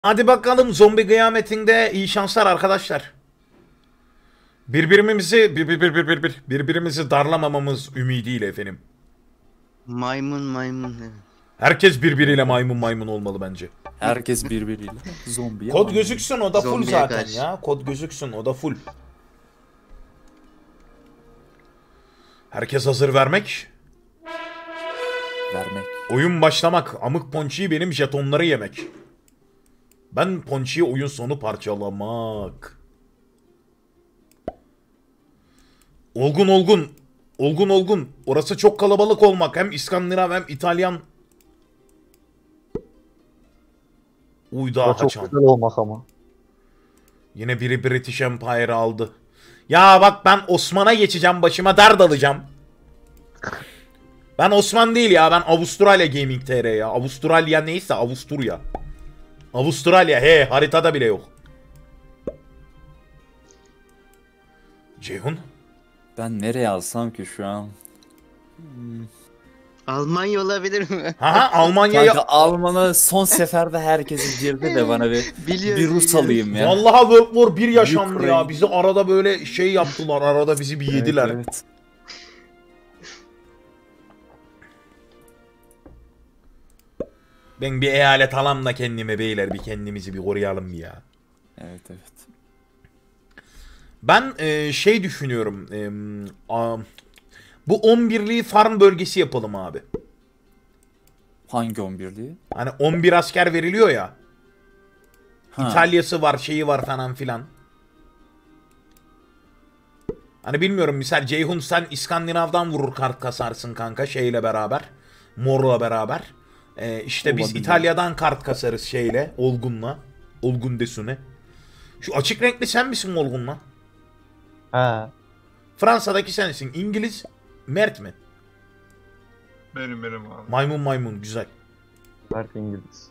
Hadi bakalım zombi kıyametinde iyi şanslar arkadaşlar. Birbirimizi darlamamamız ümidiyle efendim. Maymun. Herkes birbiriyle maymun olmalı bence. Herkes birbiriyle. Zombi. Kod gözüksün o da full Zombiye zaten karşı. ya. Kod gözüksün o da full. Herkes hazır vermek. Vermek. Oyun başlamak. Amık Ponçi'yi benim jetonları yemek. Ben Ponçi'yi oyun sonu parçalamak. Olgun. Orası çok kalabalık olmak. Hem İskandinav hem İtalyan. Uyda Çok açan. güzel olmak ama. Yine biri British Empire aldı. Ya bak ben Osman'a geçeceğim, başıma dert alacağım. Ben Osman değil ya, ben Avustralya Gaming TR ya. Avustralya neyse Avusturya. Avustralya haritada bile yok. Ceyhun? Ben nereye alsam ki şu an? Almanya olabilir mi? Haha Almanya'ya... Kanka Alman'a son seferde herkesi girdi de bana bir Rus alayım ya. Vallahi World War 1 yaşandı Ukrayna. ya. Bizi arada böyle şey yaptılar. Arada bizi bir yediler. Evet. Ben bir eyalet alam da kendime beyler. Bir kendimizi bir koruyalım ya. Evet. Ben şey düşünüyorum. Bu 11'liği farm bölgesi yapalım abi. Hangi 11'liği? Hani 11 asker veriliyor ya. Ha. İtalya'sı var, şeyi var falan filan. Hani bilmiyorum, misal Ceyhun sen İskandinav'dan vurur kart kasarsın kanka şeyle beraber. Mor'la beraber. İşte biz Olabilir. İtalya'dan kart kasarız şeyle, Olgun'la. Olgun Desune. Şu açık renkli sen misin Olgun'la? He. Fransa'daki sensin. İngiliz Mert mi? Benim abi. Maymun güzel. Mert İngiliz.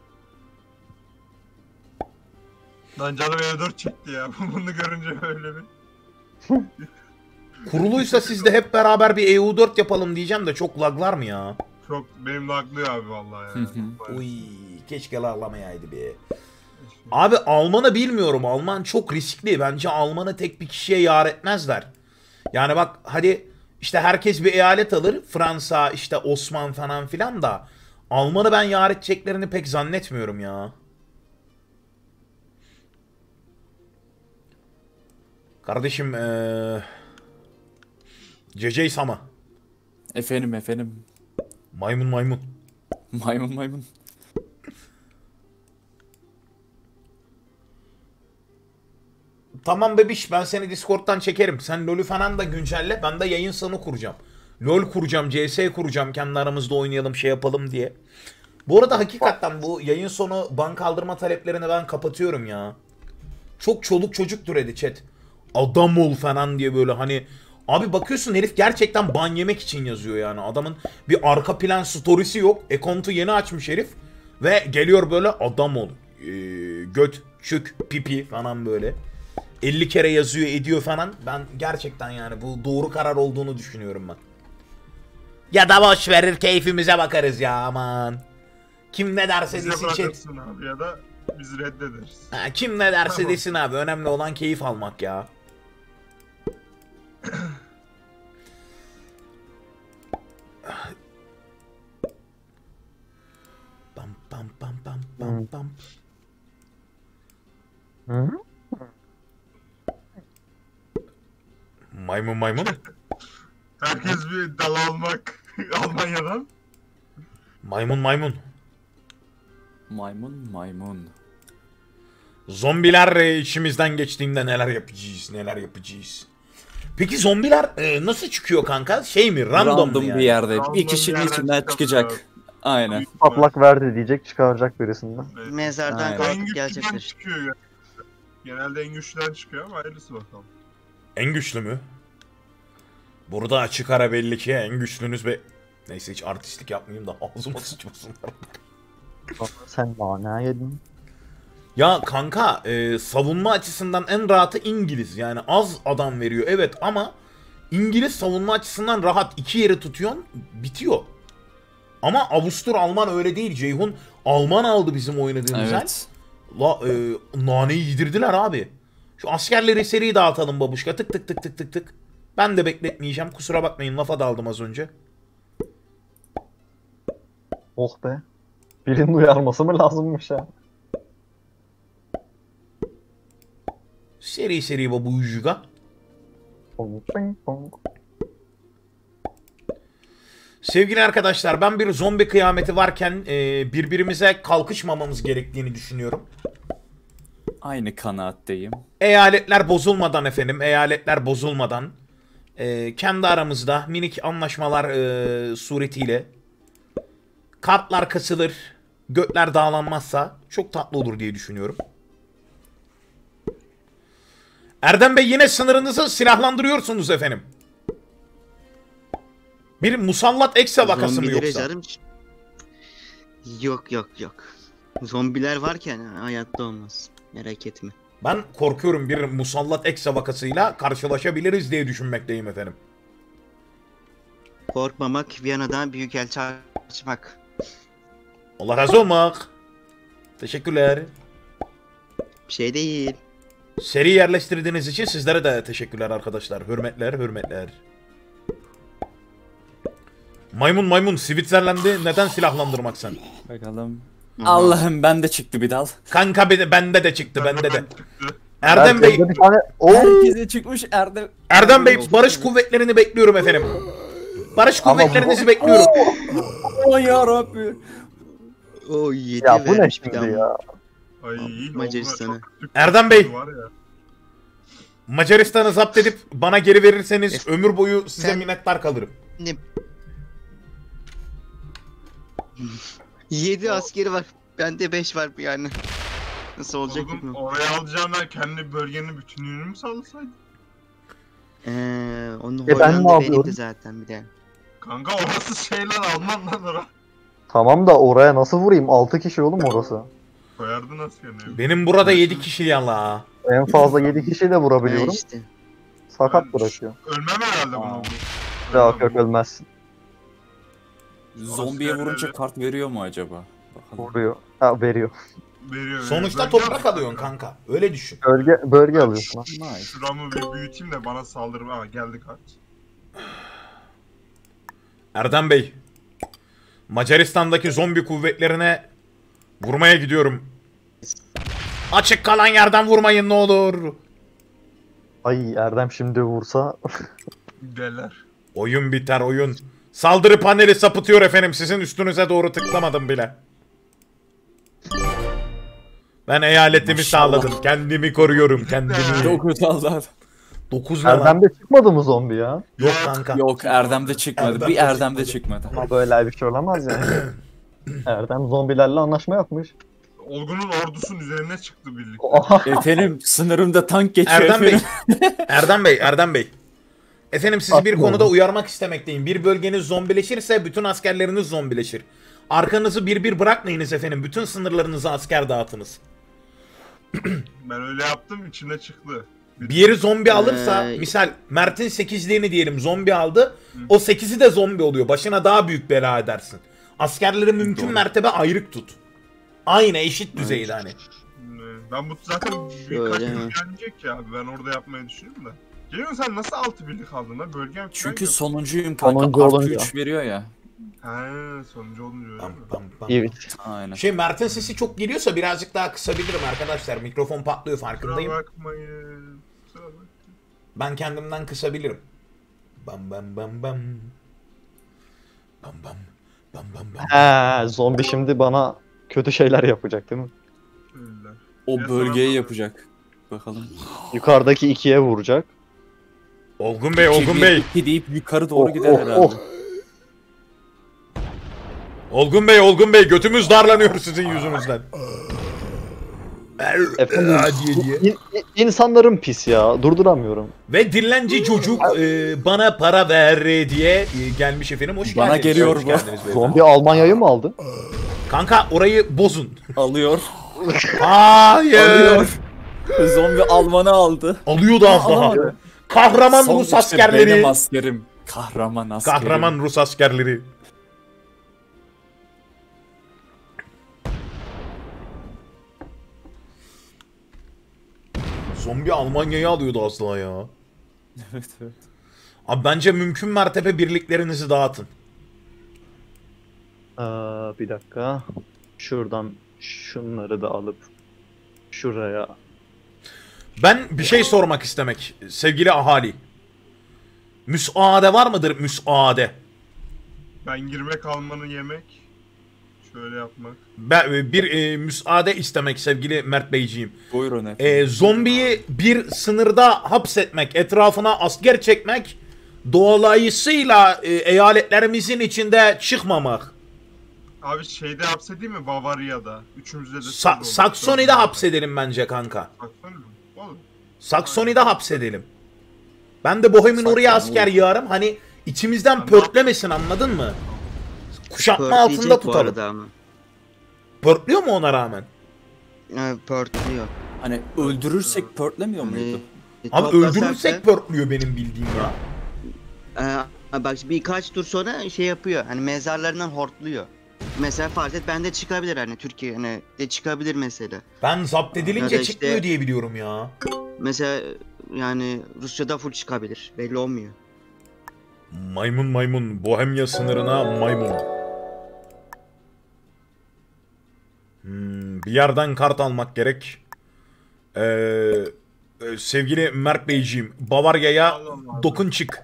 Lan canım E4 çekti ya. Bunu görünce öyle bir. Kuruluysa siz de hep beraber bir EU4 yapalım diyeceğim de çok laglar mı ya? Çok benim laglıyor abi vallahi ya. Uy, keşke laglamayaydı be. Abi Alman'ı bilmiyorum. Alman çok riskli. Bence Alman'ı tek bir kişiye yar etmezler. Yani bak hadi işte herkes bir eyalet alır. Fransa, işte Osman falan filan da. Alman'ı ben yar edeceklerini pek zannetmiyorum ya. Kardeşim CC Sama. Efendim. Maymun. Maymun. Tamam bebiş, ben seni Discord'dan çekerim. Sen LoL'ü falan da güncelle. Ben de yayın sonu kuracağım. LoL kuracağım, CS kuracağım. Kendi aramızda oynayalım, şey yapalım diye. Bu arada hakikaten bu yayın sonu ban kaldırma taleplerini ben kapatıyorum ya. Çok çoluk çocuk türedi chat. Adam ol falan diye böyle hani. Abi bakıyorsun herif gerçekten ban yemek için yazıyor yani. Adamın bir arka plan storiesi yok. Ekontu yeni açmış herif. Ve geliyor böyle adam ol. Göt, çük, pipi falan böyle. 50 kere yazıyor ediyor falan. Ben gerçekten yani bu doğru karar olduğunu düşünüyorum ben. Ya da boş verir keyfimize bakarız ya aman. Kim ne derse Bize desin chat. bırakırsın abi ya da biz reddederiz. Ha, kim ne derse Tamam. desin abi. Önemli olan keyif almak ya. Pam. Hı? Maymun. Herkes bir dal almak Almanya'dan. Maymun. Maymun. Zombiler içimizden geçtiğinde neler yapacağız. Peki zombiler nasıl çıkıyor kanka? Şey mi? Random mu yani? bir yerde. Random Bir kişinin bir yerden içinden çıkabilir çıkacak. abi. Aynen. Patlak verdi diyecek çıkaracak birisinden. Mezardan Aynen. En kalkıp güçlüden gelecektir. çıkıyor ya. Genelde en güçlüden çıkıyor ama hayırlısı bakalım. En güçlü mü? Burada açık ara belli ki en güçlünüz ve... Neyse hiç artistlik yapmayayım da ağzıma sıçmasınlar. Sen mana yedin. Ya kanka savunma açısından en rahatı İngiliz. Yani az adam veriyor evet ama İngiliz savunma açısından rahat. 2 yeri tutuyorsun bitiyor. Ama Avustur Alman öyle değil Ceyhun. Alman aldı bizim oynadığımız yer. Evet. Naneyi yedirdiler abi. Şu askerleri seri dağıtalım babuşka. Tık tık tık tık tık tık. Ben de bekletmeyeceğim. Kusura bakmayın, lafa daldım az önce. Oh be. Birinin uyarması mı lazımmış ya? Seri seri babuşka. Pong, ping, pong. Sevgili arkadaşlar, ben bir zombi kıyameti varken birbirimize kalkışmamamız gerektiğini düşünüyorum. Aynı kanaatteyim. Eyaletler bozulmadan efendim, eyaletler bozulmadan kendi aramızda minik anlaşmalar suretiyle kartlar kasılır, gökler dağlanmazsa çok tatlı olur diye düşünüyorum. Erdem Bey, yine sınırınızı silahlandırıyorsunuz efendim. Bir musallat ekse vakası mı Zombilere yoksa? canım- Yok yok yok. Zombiler varken hayatta olmaz. Merak etme. Ben korkuyorum, bir musallat ekse vakasıyla karşılaşabiliriz diye düşünmekteyim efendim. Korkmamak, Viyana'dan büyükelçi açmak. Allah razı olmak. Teşekkürler. Bir şey değil. Seri yerleştirdiğiniz için sizlere de teşekkürler arkadaşlar. Hürmetler, hürmetler. Maymun Switzerland'i neden silahlandırmak sen? Bakalım. Aha. Allah'ım bende çıktı bir dal. Kanka bende de çıktı, bende de. Çıktı. Erdem Bey, Herkeste bir tane... Oo! Herkese çıkmış Erdem. Erdem Bey, barış kuvvetlerini bekliyorum efendim. Barış Ama bu- kuvvetlerinizi bekliyorum. Oh yarabbi. O 7 Ya bu ne vermiş bir şimdi daha. ya? Ay iyi. Macaristan'a. Çok kötü Erdem Bey. var ya. Macaristan'ı zapt edip bana geri verirseniz ömür boyu size Sen- minnettar kalırım. 7 askeri var. Bende 5 var yani. Nasıl olacak Oğlum bilmiyorum. oraya alacağına kendi bölgenin bütünlüğünü mü sağlasaydın? Onu ben ne Hollanda yapıyorum? benimdi zaten bir de. Kanka orası şey lan, Alman lan orası. Tamam da oraya nasıl vurayım? 6 kişi oğlum orası. Koyardın askerini. Benim burada 7 kişi yala. En fazla 7 kişiyi de Ha vurabiliyorum. işte. Sakat bırakıyor. Ölmem herhalde bunu. Yok yok ölmezsin. Zombiye vurunca kart veriyor mu acaba? Bakalım. Vuruyor. Ha veriyor. Veriyor. Sonuçta Bölge toprak alıyorsun alıyorsun kanka. kanka. Öyle düşün. Bölge alıyorsun ha. Nice. Şuramı bir büyüteyim de bana saldırma. Aa geldi kart. Erdem Bey, Macaristan'daki zombi kuvvetlerine vurmaya gidiyorum. Açık kalan yerden vurmayın ne olur. Ay Erdem şimdi vursa. Deler. Oyun biter oyun. Saldırı paneli sapıtıyor efendim. Sizin üstünüze doğru tıklamadım bile. Ben eyaletimi Maşallah. sağladım. Kendimi koruyorum. Kendimi. Çok kötü aldı. 9 ne lan? Erdem'de çıkmadı mı zombi ya? Yok kanka. Yok Erdem'de çıkmadı. Erdem'de Bir Erdem'de çıkmadı. Ama böyle bir şey olamaz yani. Erdem zombilerle anlaşma yapmış. Olgun'un ordusunun üzerine çıktı birlikte. Oha. Efendim sınırımda tank geçiyor Erdem Bey. efendim. Erdem Bey. Efendim sizi bir Atma konuda oğlum. uyarmak istemekteyim. Bir bölgeniz zombileşirse bütün askerleriniz zombileşir. Arkanızı bir bırakmayınız efendim. Bütün sınırlarınıza asker dağıtınız. Ben öyle yaptım, içine çıktı. Bir yeri zombi alırsa, Ee, misal Mert'in 8'liğini diyelim zombi aldı. O 8'i de zombi oluyor. Başına daha büyük bela edersin. Askerleri mümkün Doğru. mertebe ayrık tut. Aynı eşit düzeyde hani. Ben bu zaten Öyle birkaç mi? gün gelecek ya. Ben orada yapmayı düşünüyorum da. Ceyhun sen nasıl 6 birlik aldın lan? Bölgem falan Çünkü yok. sonuncuyum kanka. Sonuncu Artı olunca. 3 veriyor ya. He, sonucu olunca öyle Bam, mi? bam, bam. Evet. Aynen. Şey, Mert'in sesi çok geliyorsa birazcık daha kısabilirim arkadaşlar. Mikrofon patlıyor Kusura farkındayım. bakmayın. Kusura bakmayın. Ben kendimden kısabilirim. Bam bam bam bam. Bam bam. Bam bam bam. He, zombi şimdi bana kötü şeyler yapacak değil mi? Öyle. O Ya bölgeye sana- yapacak. Bakalım. Yukarıdaki ikiye vuracak. Olgun Bey, Olgun Bey. 2 deyip yukarı doğru Oh, gider oh, herhalde. oh. Olgun Bey, Olgun Bey. Götümüz darlanıyor sizin yüzünüzden. Efendim, diye. İnsanların pis ya. Durduramıyorum. Ve dillenci çocuk bana para ver diye gelmiş efendim. Hoş Bana geldiniz. geliyor Hoş bu. geldiniz beyefendi. Zombi Almanya'yı mı aldı? Kanka orayı bozun. Alıyor. Hayır. Alıyor. Zombi Alman'ı aldı. Alıyordu az daha. Alamadı. Kahraman Son Rus işte askerleri. benim askerim. Kahraman askerim. Kahraman Rus askerleri. Zombi Almanya'yı alıyordu asla ya. Evet evet. Abi bence mümkün mertebe birliklerinizi dağıtın. Bir dakika. Şuradan şunları da alıp şuraya. Ben bir şey sormak istemek sevgili ahali. Müsaade var mıdır müsaade? Ben girmek almanı yemek. Şöyle yapmak. Ben bir müsaade istemek sevgili Mert Beyciğim. Buyurun efendim. Zombiyi bir sınırda hapsetmek, etrafına asker çekmek, dolayısıyla eyaletlerimizin içinde çıkmamak. Abi şeyde hapsedeyim mi? Bavarya'da. Üçümüzde de Saksoni'de hapsedelim bence kanka. Saksoni mi? Olur. Saksoni'de hapsedelim. Ben de Bohem'in oraya asker yığarım. Hani içimizden pörtlemesin, anladın mı? Kuşatma altında Pörtleyecek bu tutalım. arada ama. Pörtlüyor mu ona rağmen? Pörtlüyor. Hani öldürürsek pörtlemiyor muydu? Abi öldürürsek pörtlüyor benim bildiğim ya. Bak birkaç tur sonra şey yapıyor. Hani mezarlarından hortluyor. Mesela farz et bende çıkabilir hani Türkiye hani de çıkabilir mesela. Ben zapt edilince Ya da işte- çıkmıyor diye biliyorum ya. Mesela yani Rusya'da full çıkabilir. Belli olmuyor. Maymun maymun. Bohemya sınırına maymun. Bir yerden kart almak gerek. Sevgili Mert Beyciğim, Bavarya'ya Allah'ım. dokun çık.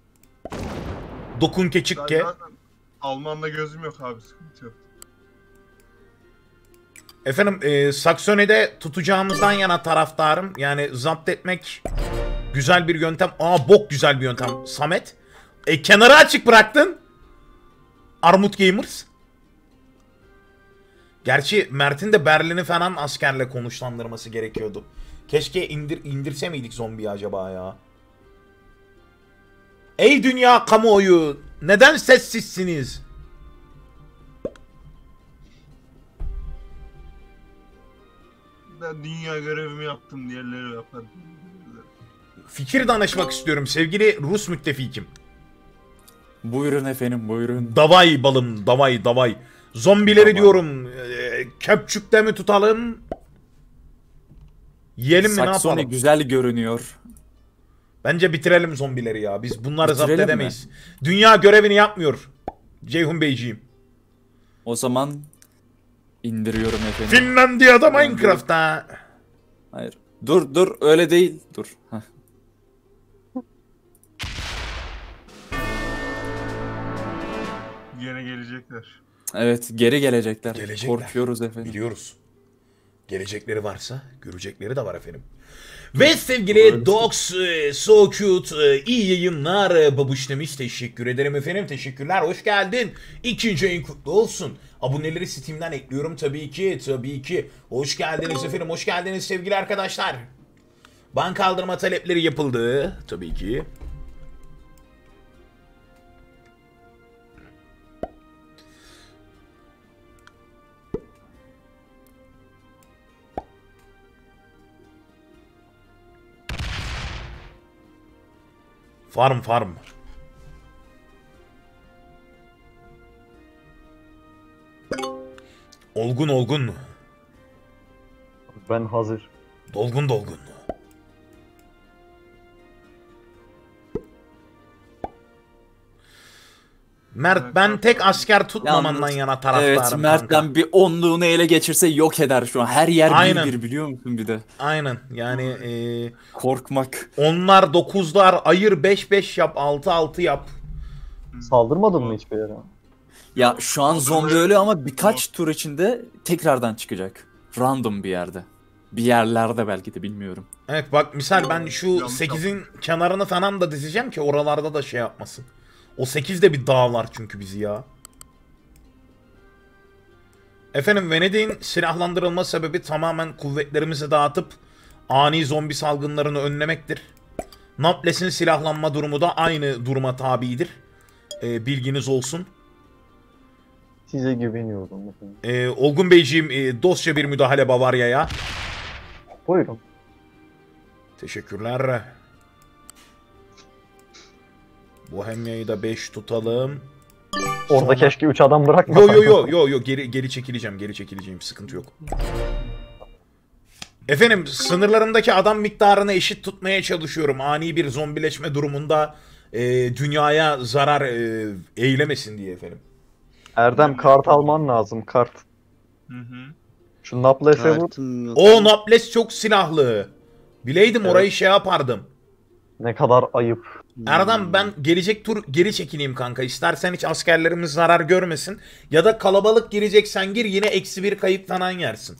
Dokun ke çık Ben ke. zaten Alman'da gözüm yok abi, sıkıntı yok. Efendim Saksoni'de tutacağımızdan yana taraftarım. Yani zapt etmek güzel bir yöntem. Bok güzel bir yöntem. Samet. Kenarı açık bıraktın. Armut Gamers. Gerçi Mert'in de Berlin'i falan askerle konuşlandırması gerekiyordu. Keşke indirse miydik zombiyi acaba ya? Ey dünya kamuoyu, neden sessizsiniz? Ben dünya görevimi yaptım, diğerleri yapar. Fikir danışmak istiyorum sevgili Rus müttefikim. Buyurun efendim buyurun. Davay balım, davay. Zombileri Tamam. diyorum. Köpçükte mi tutalım? Yiyelim mi, ne Saksoni yapalım? güzel görünüyor. Bence bitirelim zombileri ya. Biz bunları zapt Bitirelim mi? edemeyiz. Dünya görevini yapmıyor. Ceyhun Beyciğim. O zaman indiriyorum efendim. Finlandiya'da Minecraft'ta. Hayır. Dur öyle değil. Dur. Heh. Gene gelecekler. Evet geri gelecekler. Gelecekler. Korkuyoruz efendim. Biliyoruz. Gelecekleri varsa görecekleri de var efendim. Ve sevgili Dogs So Cute iyi yayınlar babuş demiş. Teşekkür ederim efendim. Teşekkürler. Hoş geldin. İkinci ayın kutlu olsun. Aboneleri Steam'den ekliyorum tabii ki. Hoş geldiniz efendim. Hoş geldiniz sevgili arkadaşlar. Banka kaldırma talepleri yapıldı. Tabii ki. Farm. Olgun. Ben hazır. Dolgun. Mert, ben tek asker tutmamandan Yalnız- yana taraftarım Evet Mert kanka. ben bir onluğunu ele geçirse yok eder şu an. Her yer Aynen. bir biliyor musun bir de. Aynen yani Korkmak. onlar 9'lar ayır 5-5 yap 6-6 yap. Saldırmadın mı hiçbir yere? Ya şu an zombi ölü ama birkaç tur içinde tekrardan çıkacak. Random bir yerde. Bir yerlerde belki de bilmiyorum. Evet bak misal ben şu Yanlış 8'in kenarını falan da dizeceğim ki oralarda da şey yapmasın. O 8 de bir dağlar çünkü bizi ya. Efendim Venedik'in silahlandırılma sebebi tamamen kuvvetlerimizi dağıtıp ani zombi salgınlarını önlemektir. Naples'in silahlanma durumu da aynı duruma tabidir. Bilginiz olsun. Size güveniyorum efendim. Olgun Beyciğim dostça bir müdahale Bavarya'ya. Buyurun. Teşekkürler. Bohemya'yı da 5 tutalım. Orada Sonra- keşke 3 adam bırakmasaydın. Yo geri çekileceğim. Sıkıntı yok. Efendim sınırlarımdaki adam miktarını eşit tutmaya çalışıyorum. Ani bir zombileşme durumunda dünyaya zarar eylemesin diye efendim. Erdem kart alman lazım, kart. Hı hı. Şu Naples'e vur. Kartım yok. O Naples çok silahlı. Bileydim Evet. orayı şey yapardım. Ne kadar ayıp. Erdem ben gelecek tur geri çekileyim kanka. İstersen hiç askerlerimiz zarar görmesin. Ya da kalabalık gireceksen gir yine -1 kayıp falan yersin.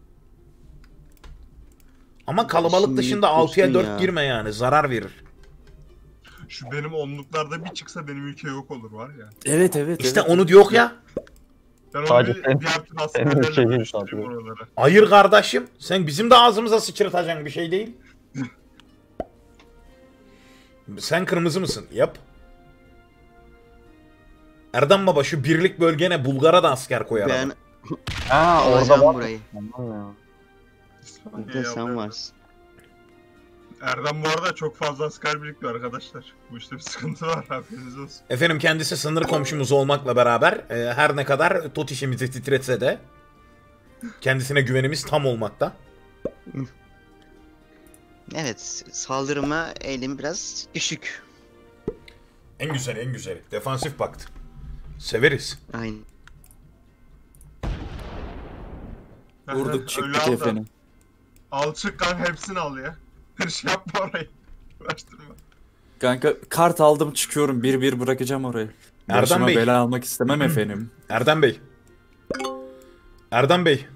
Ama kalabalık Şimdi dışında 6'ya diyorsun 4 ya. girme yani zarar verir. Şu benim onluklarda bir çıksa benim ülke yok olur var ya. Evet evet. İşte evet. onu diyor ya. Ben onu Sadece bir sen- diğer tüm senin askerlerle ülkeyi bölüştüreyim sanıyor. oralara. Hayır kardeşim. Sen bizim de ağzımıza sıçratacaksın bir şey değil. Sen kırmızı mısın? Yap. Erdem baba şu birlik bölgene Bulgar'a da asker koyar. Ben adam. Ha orada alacağım var. burayı. Tamam ya. Bir de sen varsın. Erdem bu arada çok fazla asker biriktiriyor arkadaşlar. Bu işte bir sıkıntı var, haberiniz olsun. Efendim kendisi sınır komşumuz olmakla beraber her ne kadar tot işimizi titretse de kendisine güvenimiz tam olmakta. Evet, saldırıma eğilim biraz düşük. En güzel en güzel. Defansif pakt. Severiz. Aynen. Vurduk Öyle çıktık al da. efendim. Al çık kan hepsini al ya. Bir şey yapma orayı. Uğraştırma. Kanka kart aldım çıkıyorum. 1-1 bırakacağım orayı. Erdem Başıma Bey. bela almak istemem efendim. Erdem Bey. Erdem Bey.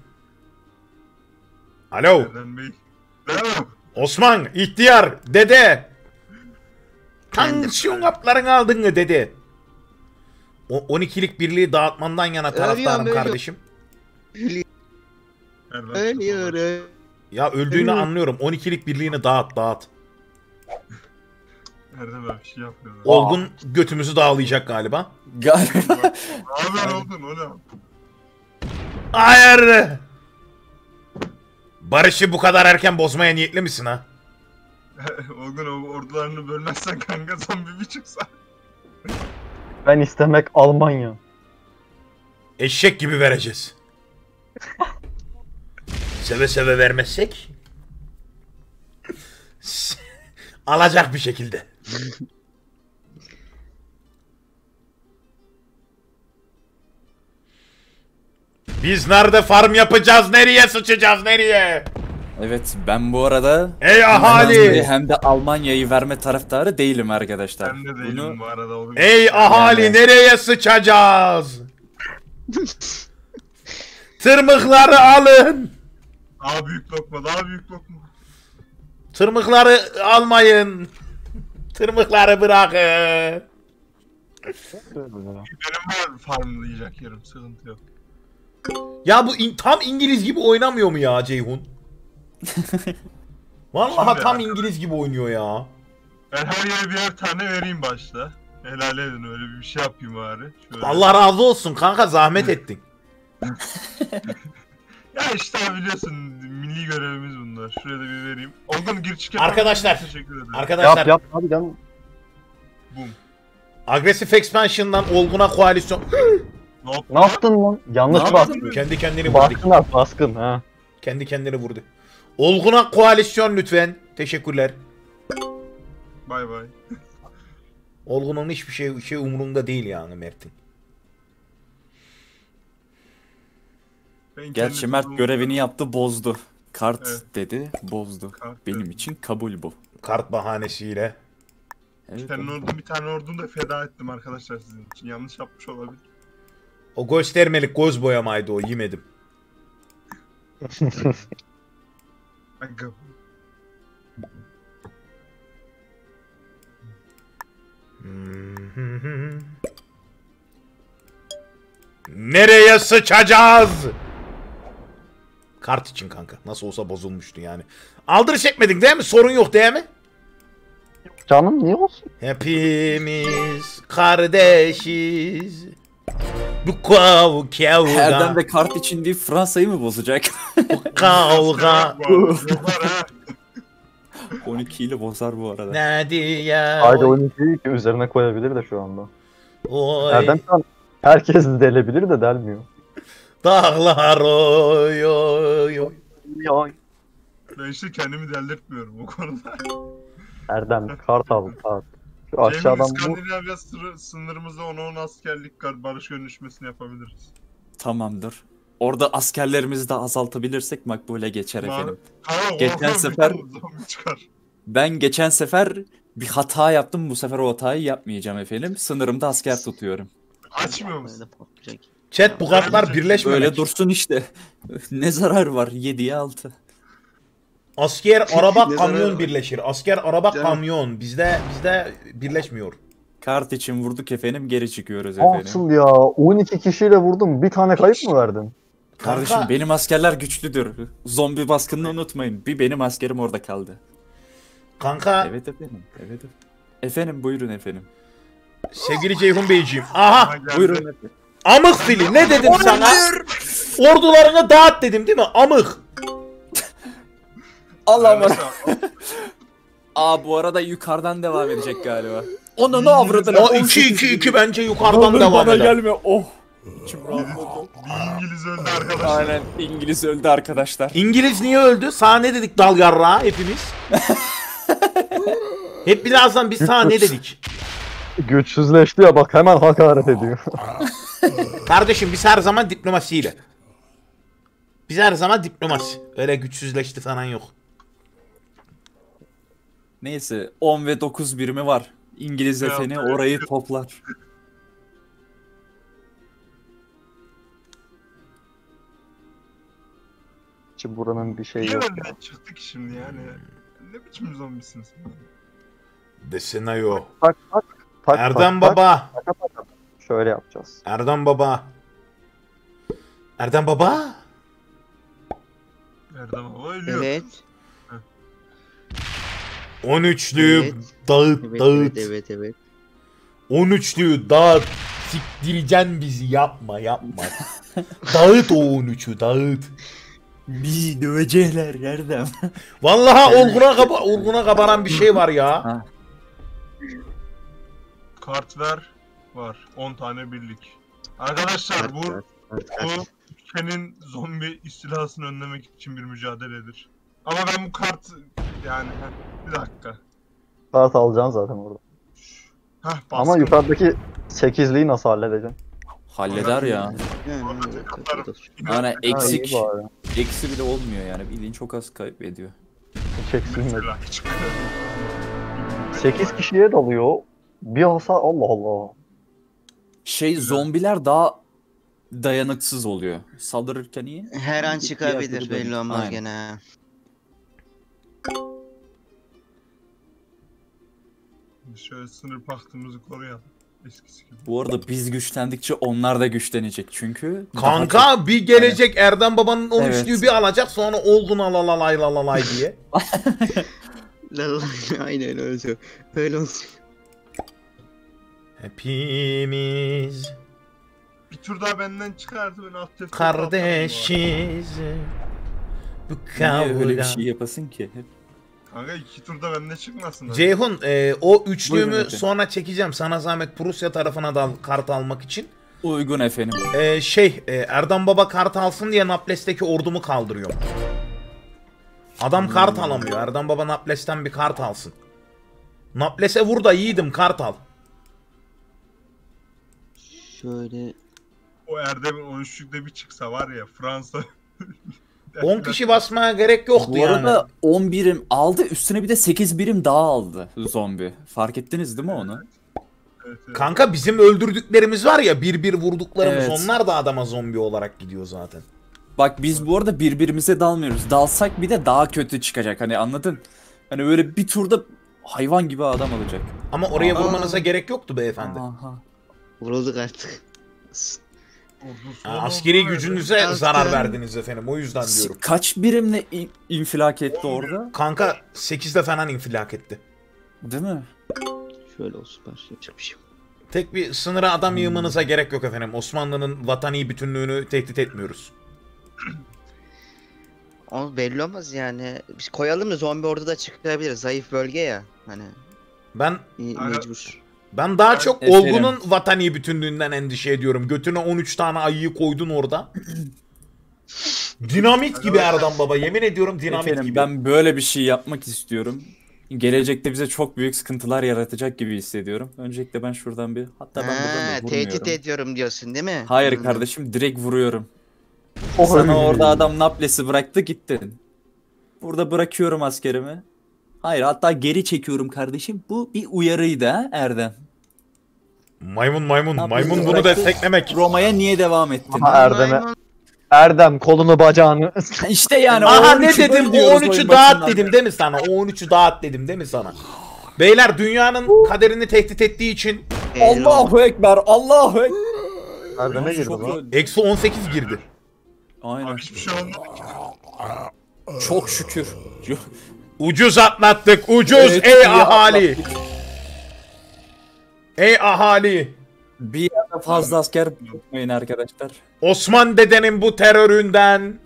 Alo. Erdem Bey. Devam. Osman, ihtiyar, dede. Kendim. Tansiyon haplarını aldın mı dede? O 12'lik birliği dağıtmandan yana taraftarım ölüyorum. kardeşim. Erdem Ölüyorum. Ya öldüğünü anlıyorum. 12'lik birliğini dağıt. Erdem abi bir şey yapıyor. Olgun götümüzü dağılayacak galiba. Galiba. Haber oldun o ne? Hayır. Barışı bu kadar erken bozmaya niyetli misin ha? Olgun o ordularını bölmezsen kanka zombi bir çıksa. Ben istemek Almanya. Eşek gibi vereceğiz. Seve seve vermezsek alacak bir şekilde. Biz nerede farm yapacağız? Nereye sıçacağız? Nereye? Evet ben bu arada Ey hem ahali! Hollanda'yı hem de Almanya'yı verme taraftarı değilim arkadaşlar. Ben de değilim Bunu bu arada Olgun. Ey ahali Yani. nereye sıçacağız? Tırmıkları alın. Daha büyük lokma, daha büyük lokma. Tırmıkları almayın. Tırmıkları bırakın. Benim var farmlayacak yerim, sıkıntı yok. Ya bu tam İngiliz gibi oynamıyor mu ya Ceyhun? Vallahi Şimdi tam ya. İngiliz gibi oynuyor ya. Ben her yere birer tane vereyim başta. Helal edin öyle bir şey yapayım bari. Şöyle. Allah razı olsun kanka zahmet ettin. Ya işte abi biliyorsun milli görevimiz bunlar. Şuraya da bir vereyim. Olgun gir çık Arkadaşlar, Teşekkür ederim. Arkadaşlar Yap hadi canım. Boom. agresif expansion'dan Olgun'a koalisyon Ne yaptın lan? Yanlış Ne bastın. kendi kendini vurdu. Baskın at baskın ha. Kendi kendini vurdu. Olgun'a koalisyon lütfen. Teşekkürler. Bay bay. Olgun'un hiçbir şey umurunda değil yani Mert'in. Ben Gerçi kendi Mert tuttuğum- görevini yaptı bozdu. Kart Evet. dedi bozdu. Kart Benim dedi. için kabul bu. Kart bahanesiyle. Evet, Bir tane ordunu da feda ettim arkadaşlar sizin için. Yanlış yapmış olabilir. O göstermelik göz boyamaydı o yemedim. Kanka. Nereye sıçacağız? Kart için kanka. Nasıl olsa bozulmuştu yani. Aldırış etmedin değil mi? Sorun yok değil mi? Canım niye olsun? Hepimiz kardeşiz. Bu kavga. Erdem de kart için değil Fransa'yı mı bozacak? Bu kavga. Yapar ha. 12 ile bozar bu arada. Ne diye? Haydi 12'yi ki üzerine koyabilir de şu anda. Oy. Erdem şu an herkes delebilir de delmiyor. Dağlar oy oy oy. Ya Ben işte kendimi delirtmiyorum bu konuda. Erdem Kartal. Kart. Şu Ceyhun aşağıdan bu İskandinavya sınırımızda 10-10 askerlik barış görüşmesini yapabiliriz. Tamamdır. Orada askerlerimizi de azaltabilirsek makbule geçer efendim. Tamam, Geçen oradan bir sefer- tane zombi çıkar. Ben geçen sefer bir hata yaptım. Bu sefer o hatayı yapmayacağım efendim. Sınırımda asker tutuyorum. Açmıyor musun? Chat bu kartlar birleşmemek. Böyle dursun işte. Ne zarar var? 7'ye 6. Asker, araba, Ne kamyon zararı var? birleşir. Asker, araba, Canım. kamyon. Bizde birleşmiyor. Kart için vurduk efendim. Geri çıkıyoruz efendim. nasıl ya? 12 kişiyle vurdum. Bir tane kayıp mı verdin? Kardeşim Kanka- benim askerler güçlüdür. Zombi baskınını unutmayın. Bir benim askerim orada kaldı. Kanka Evet efendim. Evet efendim. Efendim buyurun efendim. sevgili Ceyhun Beyciğim. Aha Geldi. Buyurun efendim. amık fili ne dedim sana? Ordularını dağıt dedim değil mi? Amık. Allah'ım. Arkadaşlar, Aa bu arada yukarıdan devam edecek galiba. Onu ne avradına? O 2-2-2 bence yukarıdan Olur devam bana eder. gelme. Oh. İçim rahatladı. bir İngiliz öldü arkadaşlar. Aynen İngiliz öldü arkadaşlar. İngiliz niye öldü? Sahne dedik dalgarra hepimiz. Hep birazdan bir sahne dedik. Güçsüzleşti ya bak hemen hakaret ediyor. Kardeşim biz her zaman diplomasiyle. Biz her zaman diplomasi. Öyle güçsüzleşti falan yok. Neyse 10 ve 9 birimi var. İngiliz Ya, efeni evet. orayı toplar. Ki buranın bir şeyi Niye yok ya. önden çıktı ki şimdi yani? Ne biçim zombisin sen? Desene yo. Tak tak. Tak, Erdem tak, Baba. tak, tak, tak. Şöyle yapacağız. Erdem Baba. Erdem Baba. Erdem Baba ölüyor. Evet. 13'lüyü Evet. dağıt Evet, dağıt. evet, evet. 13'lüyü dağıt. Siktireceksin bizi yapma yapma. Dağıt o 13'ü dağıt. Bizi dövecekler Erdem. Vallahi olguna kabaran bir şey var ya. Ha. Kart ver. Var. 10 tane birlik. Arkadaşlar bu ülkenin zombi istilasını önlemek için bir mücadeledir. Ama ben bu kart yani bir dakika. Kart alacaksın zaten orada. Hah Ama baskın. yukarıdaki 8'liği nasıl halledeceksin? Halleder ya. Yani, Yani eksik, Ha, iyi bari. eksi bile olmuyor yani. Bildiğin çok az kaybediyor. Hiç eksilmedi. Mesela hiç 8 kişiye dalıyor. Bir hasar Allah Allah. Zombiler daha dayanıksız oluyor. Saldırırken iyi. Her an çıkabilir Diğer türlü belli olmaz Aynen. gene. Şöyle sınır paktımızı koruyalım. Eskisi gibi. Bu arada biz güçlendikçe onlar da güçlenecek çünkü. daha Kanka bir gelecek Erdem Baba'nın 13'lüyü Evet. bir alacak sonra olgun alalalay diye. Aynen öyle. Öyle olsun. Hepimiz Bir tur daha benden çıkardı ben alt F4'e kardeşiz. Bu Niye öyle bir kavga. şey yapasın ki? Kanka 2 turda bende çıkmasın. Ceyhun o üçlüğümü Buyurun efendim. sonra çekeceğim. Sana zahmet Prusya tarafına da kart almak için. Uygun efendim. Erdem Baba kart alsın diye Naples'teki ordumu kaldırıyorum. Adam kart alamıyor. Erdem Baba Naples'ten bir kart alsın. Naples'e vur da yiğidim kart al. Şöyle O Erdem'in 13'lükte bir çıksa var ya Fransa. 10 kişi basmaya gerek yoktu Bu yani. arada 10 birim aldı, üstüne bir de 8 birim daha aldı zombi. Fark ettiniz değil mi onu? Evet, evet. Kanka bizim öldürdüklerimiz var ya bir vurduklarımız Evet. onlar da adama zombi olarak gidiyor zaten. Bak biz bu arada birbirimize dalmıyoruz. Dalsak bir de daha kötü çıkacak. Hani anladın? Hani böyle bir turda hayvan gibi adam alacak. Ama oraya Aa. vurmanıza gerek yoktu beyefendi. Aha. vurulduk artık. Ordusu Askeri olmadı. gücünüze Asker. zarar verdiniz efendim o yüzden diyorum. Kaç birimle infilak etti orada? Kanka 8'de falan infilak etti. Değil mi? Şöyle olsun yapacak bir şey yok. Tek bir sınıra adam yığmanıza gerek yok efendim. Osmanlı'nın vatani bütünlüğünü tehdit etmiyoruz. O belli olmaz yani. Biz koyalım da zombi orada da çıkabilir. Zayıf bölge ya. Hani Ben mecbur. daha çok Efendim. Olgun'un vatani bütünlüğünden endişe ediyorum. Götüne 13 tane ayıyı koydun orada. Dinamit gibi Erdem baba. Yemin ediyorum dinamit Efendim gibi. ben böyle bir şey yapmak istiyorum. Gelecekte bize çok büyük sıkıntılar yaratacak gibi hissediyorum. Öncelikle ben şuradan bir... Hatta ben buradan da Tehdit vurmuyorum. ediyorum diyorsun değil mi? Hayır kardeşim, direkt vuruyorum. Oy. Sana orada adam Naples'i bıraktı gittin. Burada bırakıyorum askerimi. Hayır, hatta geri çekiyorum kardeşim. Bu bir uyarıydı ha Erdem. Maymun. Naples'i Maymun bunu bıraktı. desteklemek. Roma'ya niye devam ettin? Aha, Erdem'e. Erdem kolunu bacağını. İşte yani Aha o ne 13'ü dedim? O bölüyoruz 13'ü oyun dağıt başından dedim beri. değil mi sana? O 13'ü dağıt dedim değil mi sana? Beyler dünyanın kaderini tehdit ettiği için Allahu Ekber, Allahu Ekber. Erdem'e girdi Çok lan. öldü. eksi 18 girdi. Aynen. Hiçbir şey olmadı ki. Çok şükür. Ucuz atlattık. Ucuz Evet, ey iyi ahali. atlattık. Ey ahali. Bir yerde fazla asker tutmayın arkadaşlar. Osman dedenin bu teröründen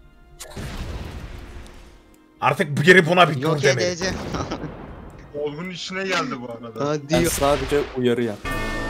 artık biri buna bir dur Yok demeli. edeceğim. Olgun işine geldi bu arada. Hadi Ben yok. sadece uyarı yaptım.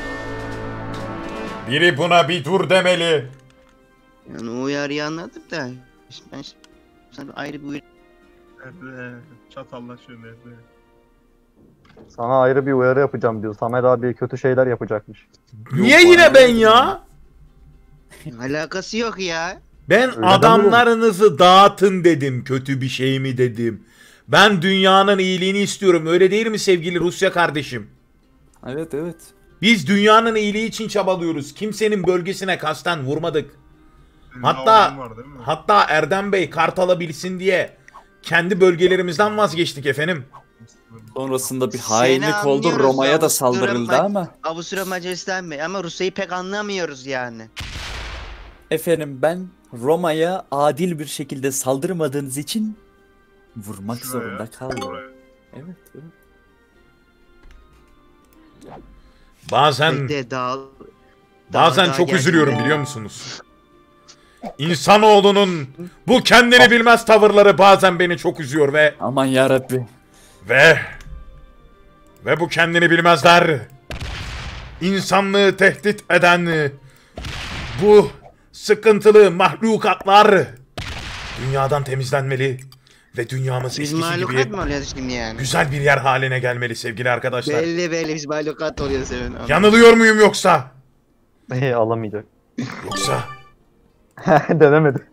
Biri buna bir dur demeli. Yani o uyarıyı anladık da. Ben sana ayrı bir uyarı. Evet. Çatallaşıyor evet. Sana ayrı bir uyarı yapacağım diyor. Samet abi kötü şeyler yapacakmış. Niye yine ben ya? Alakası yok ya. Ben Öyle adamlarınızı dağıtın dedim. Kötü bir şey mi dedim. Ben dünyanın iyiliğini istiyorum. Öyle değil mi sevgili Rusya kardeşim? Evet evet. Biz dünyanın iyiliği için çabalıyoruz. Kimsenin bölgesine kasten vurmadık. Senin Hatta olgun var değil mi? hatta Erdem Bey kart alabilsin diye kendi bölgelerimizden vazgeçtik efendim. Sonrasında bir Seni hainlik oldu. anlıyoruz Roma'ya ya, da saldırıldı Avusturya- ama. Avusturya Macaristan Bey ama Rusya'yı pek anlamıyoruz yani. Efendim ben Roma'ya adil bir şekilde saldırmadığınız için vurmak Şuraya, zorunda kaldım. buraya. Evet, evet. Bazen Bekle bazen daha çok geldi. üzülüyorum biliyor musunuz? İnsanoğlunun bu kendini bilmez tavırları bazen beni çok üzüyor Aman yarabbi. ve bu kendini bilmezler. İnsanlığı tehdit eden bu sıkıntılı mahlukatlar dünyadan temizlenmeli ve dünyamız Biz eskisi mahlukat gibi mı oluyoruz şimdi yani? güzel bir yer haline gelmeli sevgili arkadaşlar. Belli biz mahlukat oluyoruz efendim. Yanılıyor muyum yoksa? Alamayacak. Yoksa Denemedi.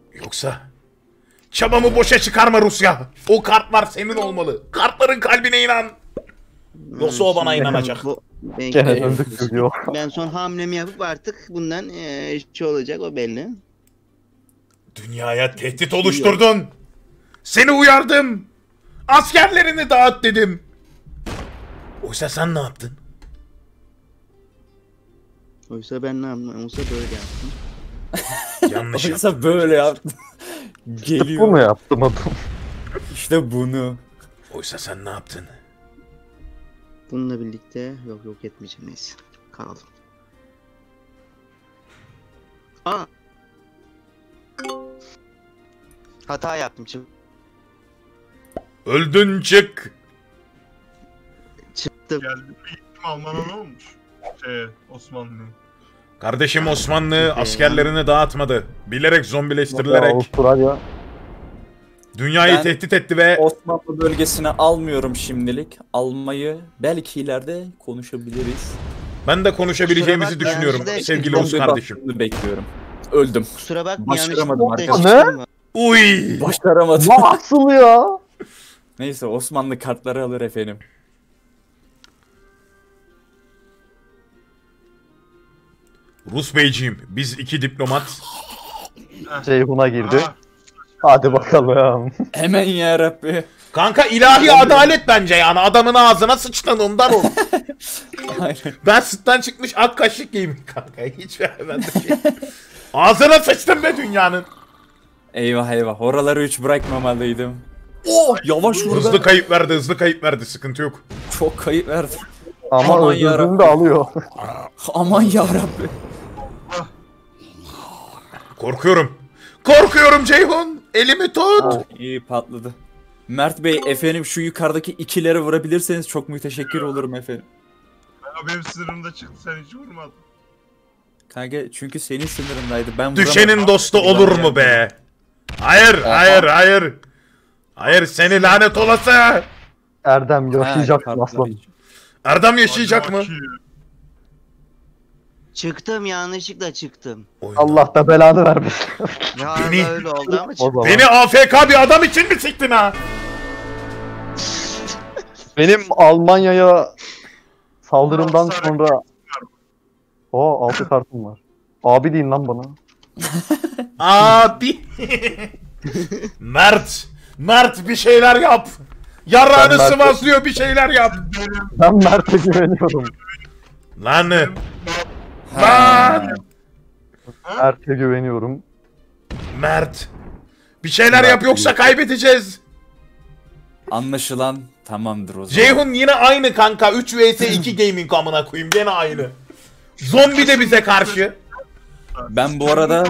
çabamı boşa çıkarma Rusya. O kartlar senin olmalı. Kartların kalbine inan. Yoksa o bana inanacak. Gene döndük çocuğu. Ben son hamlemi yapıp artık bundan şey olacak o belli. Dünyaya tehdit oluşturdun. Seni uyardım. Askerlerini dağıt dedim. Oysa sen ne yaptın? Oysa ben ne yaptım? Oysa böyle yaptım. Yanlış yaptın. Oysa böyle yaptı. Bu Geliyor. mu yaptım adam? İşte bunu. Oysa sen ne yaptın? Bununla birlikte yok etmeyeceğim neyse. Kalalım. Aa. Hata yaptım. Öldün çık. Çıktım. Geldi. Eğitim Alman'a ne olmuş? Osmanlı. Kardeşim Osmanlı askerlerini dağıtmadı. Bilerek zombileştirilerek Avustralya. dünyayı Ben- tehdit etti ve Osmanlı bölgesini almıyorum şimdilik. Almayı belki ileride konuşabiliriz. ben de konuşabileceğimizi Kusura bakma, düşünüyorum yanlış sevgili da- Rus kardeşim. Baktığını bekliyorum. Öldüm. Kusura bakma Başaramadım yanlışlıkla arkadaşlar. değiştirdim. Uy! Başaramadım. Nasıl ya? Neyse Osmanlı kartları alır efendim. Rus beyciğim biz iki diplomat Ceyhun'a girdi. Aa, Hadi bakalım. Hemen ya Rabbi. kanka ilahi adalet bence yani adamın ağzına sıçtın ondan ol. Aynen. Ben sütten çıkmış ak kaşık giyim kanka hiç ben de şey. Ağzına sıçtım be dünyanın. Eyvah eyvah. Oraları hiç bırakmamalıydım. Oh yavaş vur Hızlı be. kayıp verdi sıkıntı yok. Çok kayıp verdim. Ama Aman öldürdüğünü yarabbim. de alıyor. Aman ya Rabbi. Korkuyorum Ceyhun elimi tut. Ah, iyi patladı. Mert Bey efendim şu yukarıdaki ikileri vurabilirseniz çok müteşekkir olurum efendim. benim sınırımda çıktı sen hiç vurmadın. Kanka çünkü senin sınırındaydı. Ben Düşenin vuramadım. dostu olur mu be? Hayır, hayır, hayır. Hayır, seni lanet olası. Erdem Ha, yaşayacaksın kartlar aslan. hiç- Erdem yaşayacak mı? Hadi bakayım. Çıktım, yanlışlıkla çıktım. Oyunda. Allah da belanı vermesin. Ya Beni- öyle oldu ama O çıktım. zaman. Beni AFK bir adam için mi siktin ha? Benim Almanya'ya saldırımdan Altı sonra... O 6 kartım var. Abi deyin lan bana. Abi. Mert. Mert bir şeyler yap. Yarrağını Ben Mert'e- sıvazlıyor, bir şeyler yap. Benim Ben Mert'e güveniyorum. Lan. Ha. Lan. Mert'e güveniyorum. Mert. Bir şeyler yap yoksa kaybedeceğiz. Anlaşılan tamamdır o zaman. Ceyhun yine aynı kanka. 3 vs 2 gaming amına koyayım. Gene aynı. Zombi de bize karşı. Ben bu arada...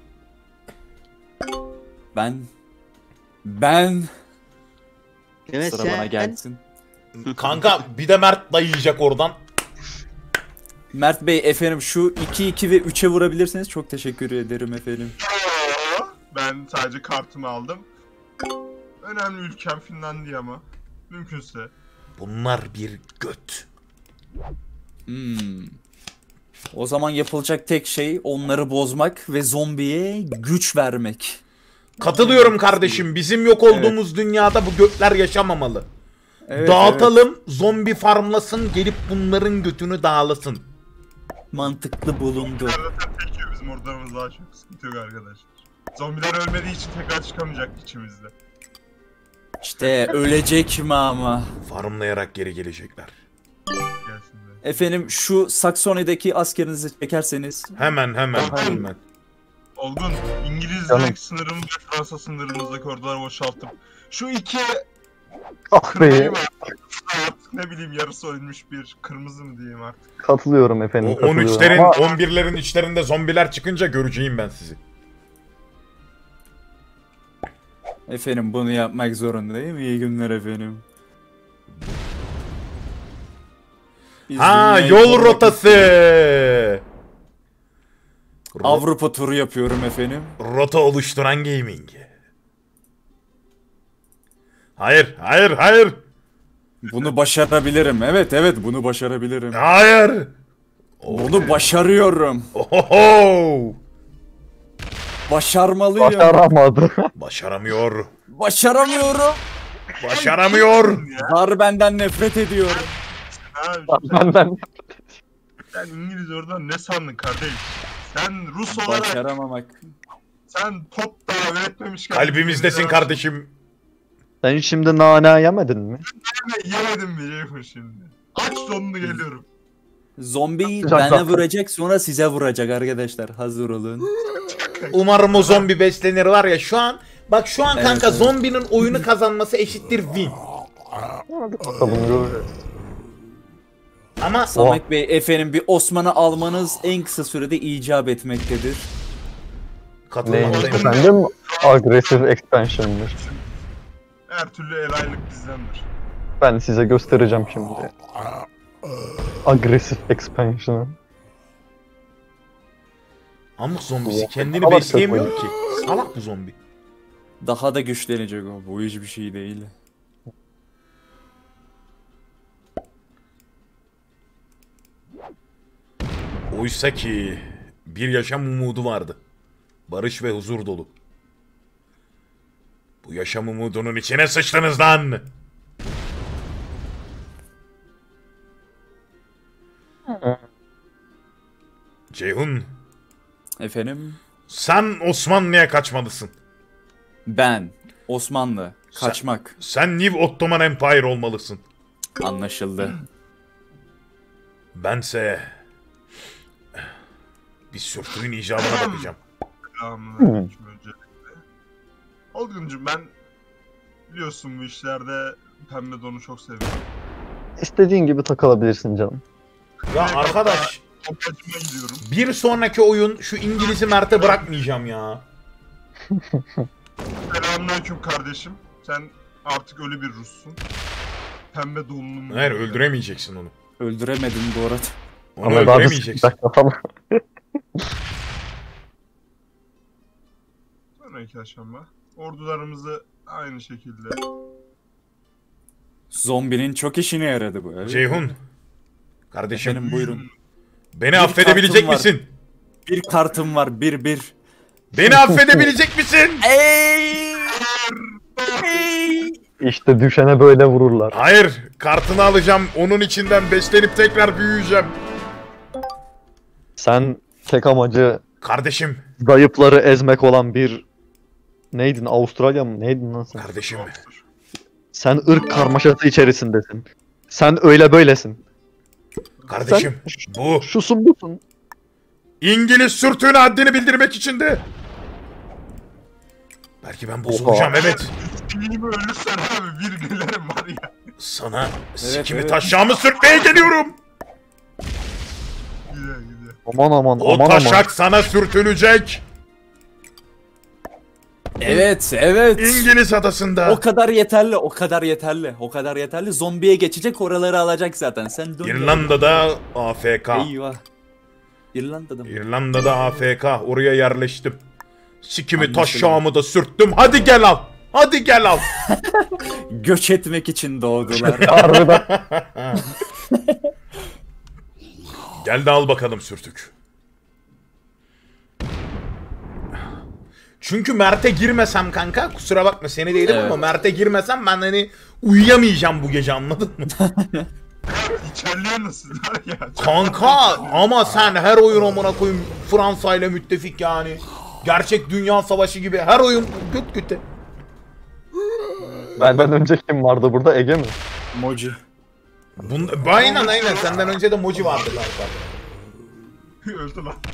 Ben... Evet Sıra bana sen. gelsin. Kanka bir de Mert dayayacak oradan. Mert Bey efendim şu 2-2 ve 3'e vurabilirsiniz. Çok teşekkür ederim efendim. Ben sadece kartımı aldım. Önemli ülkem Finlandiya ama. Mümkünse. Bunlar bir göt. O zaman yapılacak tek şey onları bozmak ve zombiye güç vermek. Katılıyorum kardeşim. Bizim yok olduğumuz dünyada bu götler yaşamamalı. Evet, Dağıtalım, zombi farmlasın, gelip bunların götünü dağılasın. evet. Mantıklı bulundu. Zaten tek yiyor, bizim ortamımız daha çok sıkıntı yok arkadaşlar. Zombiler ölmediği için tekrar çıkamayacak içimizde. İşte ölecek mi ama? Farmlayarak geri gelecekler. Gelsin de. Efendim şu Saksonya'daki askerinizi çekerseniz. Hemen. Olgun, İngiliz Canım. sınırımız ve Fransa sınırımızdaki orduları boşaltıp şu iki Ah kırmızı be. mı artık ne bileyim yarısı ölmüş bir kırmızı mı diyeyim artık. Katılıyorum O efendim. Katılıyorum. 13'lerin, Ama 11'lerin içlerinde zombiler çıkınca göreceğim ben sizi. Efendim bunu yapmak zorundayım. İyi günler efendim. Biz Ha, dünyayı yol korumak rotası. Avrupa turu yapıyorum efendim. Rota oluşturan gaming. Hayır. Bunu başarabilirim. Evet bunu başarabilirim. Hayır. Bunu başarıyorum. Ohoho. Başarmalıyım. başaramadı. Başaramıyor. Başaramıyorum. Başaramıyor. Ya, Zar benden nefret ediyorum. ha, Benden. sen İngiliz oradan ne sandın kardeş? Sen Rus olarak Başaramamak. sen top da üretmemişken... Kalbimizdesin kardeşim. Sen hiç şimdi nane yemedin mi? Yemedim mi Ceyhun şimdi? Aç sonunu geliyorum. Zombi Güzel bana kalktı. vuracak sonra size vuracak arkadaşlar. Hazır olun. Umarım o zombi beslenir var ya şu an. Bak şu an Evet, kanka evet. zombinin oyunu kazanması eşittir win. Bakalım göreceğiz. Ama Samet Bey efendim bir Osman'ı almanız en kısa sürede icap etmektedir. Neymiş katılmaktayım. efendim? Agresif expansion'dır. Her türlü elaylık bizdendir. Ben size göstereceğim şimdi. Agresif expansion'ı. Amık zombisi kendini Salak besleyemiyor yapmayın. ki. Salak bu zombi. Daha da güçlenecek o. Bu hiçbir şey değil. Oysa ki bir yaşam umudu vardı. Barış ve huzur dolu. Bu yaşam umudunun içine sıçtınız lan. Ceyhun, Efendim sen Osmanlı'ya kaçmalısın. ben Osmanlı kaçmak Sen New Ottoman Empire olmalısın. anlaşıldı. Bense bir sürtüğün icabına bakacağım. Selamünaleyküm öncelikle. Olguncuğum ben biliyorsun bu işlerde pembe donu çok seviyorum. İstediğin gibi takılabilirsin canım. Ya arkadaş, Topacıma gidiyorum. bir sonraki oyun şu İngiliz'i Mert'e bırakmayacağım ya. Selamünaleyküm kardeşim. Sen artık ölü bir Rus'sun. Pembe donlu mu? Hayır, öldüremeyeceksin onu. Öldüremedim bu arada. Onu Ama daha bir öldüremeyeceksin. dakika falan. Sonra sonraki aşama. Ordularımızı aynı şekilde. Zombinin çok işine yaradı bu. Evet. Ceyhun. Kardeşim Efendim buyurun. beni Bir affedebilecek kartım var. misin? Bir kartım var, bir. Beni affedebilecek misin? Ey! İşte düşene böyle vururlar. Hayır, kartını alacağım. Onun içinden beslenip tekrar büyüyeceğim. Sen tek amacı Kardeşim, zayıfları ezmek olan bir... Neydin? Avustralya mı? Neydin lan sen? kardeşim. Sen ırk karmaşası içerisindesin. Sen öyle böylesin. Kardeşim, bu Şusun busun. İngiliz sürtüğüne haddini bildirmek içindi. Belki ben bozulacağım, evet. İyi mi ölürsen abi bir gülerim var ya. Sana sikimi evet. taşağımı sürtmeye geliyorum. Güzel güzel. Aman aman O aman taşak aman. sana sürtünecek. Evet. İngiliz adasında. O kadar yeterli, o kadar yeterli. O kadar yeterli. Zombiye geçecek, oraları alacak zaten. Sen dön. İrlanda'da AFK. Eyvah. İrlanda'da mı? İrlanda'da AFK. Oraya yerleştim. Sikimi Anlaşıldı. taşağımı da sürttüm. Hadi gel al. Hadi gel al. Göç etmek için doğdular. Harbiden. Gel de al bakalım sürtük. Çünkü Mert'e girmesem kanka, kusura bakma seni değilim Evet. ama Mert'e girmesem ben hani uyuyamayacağım bu gece, anladın mı? İçerliyorsunuz var ya. çok- Kanka ama sen her oyun amına koyayım Fransa ile müttefik yani. Gerçek dünya savaşı gibi her oyun güt güte. Benden önce kim vardı burada? Ege mi? Moji. Aynen senden önce de Moji vardı kanka. Öldü lan.